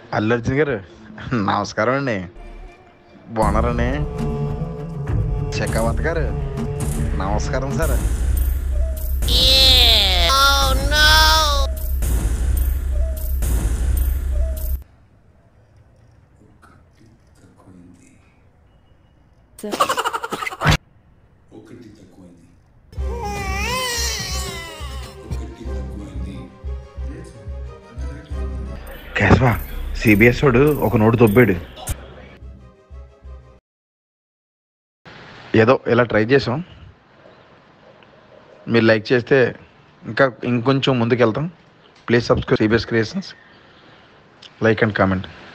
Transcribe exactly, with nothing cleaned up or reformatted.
అల్లు అర్జున్ గారు నమస్కారం అండి. బాగున్నారండి? శెఖావత్ గారు నమస్కారం సార్. కేశవా, సిబిఎస్ వాడు ఒక నోటు దొబ్బాడు. ఏదో ఇలా ట్రై చేసాం. మీరు లైక్ చేస్తే ఇంకా ఇంకొంచెం ముందుకు వెళ్తాం. Please subscribe CBS creations. Like and comment.